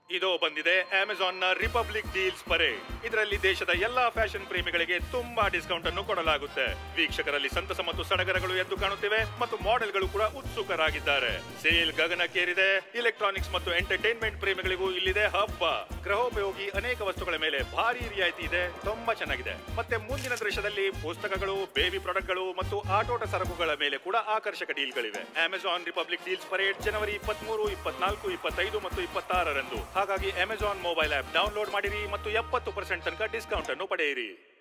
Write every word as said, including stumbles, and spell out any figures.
ಇದು ಬಂದಿದೆ ಅಮೆಜಾನ್ ನ ರಿಪಬ್ಲಿಕ್ ಡೀಲ್ಸ್ ಪರೇಡ್. ಇದರಲ್ಲಿ ದೇಶದ ಎಲ್ಲಾ ಫ್ಯಾಷನ್ ಪ್ರೇಮಿಗಳಿಗೆ ತುಂಬಾ ಡಿಸ್ಕೌಂಟ್ ಅನ್ನು ಕೊಡಲಾಗುತ್ತೆ. ವೀಕ್ಷಕರಲ್ಲಿ ಸಂತಸ ಮತ್ತು ಸಡಗರಗಳು ಎದ್ದು ಕಾಣುತ್ತಿವೆ ಮತ್ತು ಮಾಡೆಲ್ಗಳು ಕೂಡ ಉತ್ಸುಕರಾಗಿದ್ದಾರೆ. ಸೇಲ್ ಗಗನಕ್ಕೇರಿದೆ. ಇಲೆಕ್ಟ್ರಾನಿಕ್ಸ್ ಮತ್ತು ಎಂಟರ್ಟೈನ್ಮೆಂಟ್ ಪ್ರೇಮಿಗಳಿಗೂ ಇಲ್ಲಿದೆ ಹಬ್ಬ. ಗೃಹೋಪಯೋಗಿ ಅನೇಕ ವಸ್ತುಗಳ ಮೇಲೆ ಭಾರಿ ರಿಯಾಯಿತಿ ಇದೆ. ತುಂಬಾ ಚೆನ್ನಾಗಿದೆ. ಮತ್ತೆ ಮುಂದಿನ ದೃಶ್ಯದಲ್ಲಿ ಪುಸ್ತಕಗಳು, ಬೇಬಿ ಪ್ರಾಡಕ್ಟ್ಗಳು ಮತ್ತು ಆಟೋಟ ಸರಕುಗಳ ಮೇಲೆ ಕೂಡ ಆಕರ್ಷಕ ಡೀಲ್ಗಳಿವೆ. ಅಮೆಜಾನ್ ರಿಪಬ್ಲಿಕ್ ಡೀಲ್ಸ್ ಪರೇಡ್ ಜನವರಿ ಇಪ್ಪತ್ಮೂರು, ಇಪ್ಪತ್ನಾಲ್ಕು, ಇಪ್ಪತ್ತೈದು ಮತ್ತು ಇಪ್ಪತ್ತಾರರಂದು. ಹಾಗಾಗಿ ಅಮೆಜಾನ್ ಮೊಬೈಲ್ ಆಪ್ ಡೌನ್ಲೋಡ್ ಮಾಡಿರಿ ಮತ್ತು ಎಪ್ಪತ್ತು ಪರ್ಸೆಂಟ್ ತನಕ ಡಿಸ್ಕೌಂಟ್ ಅನ್ನು ಪಡೆಯಿರಿ.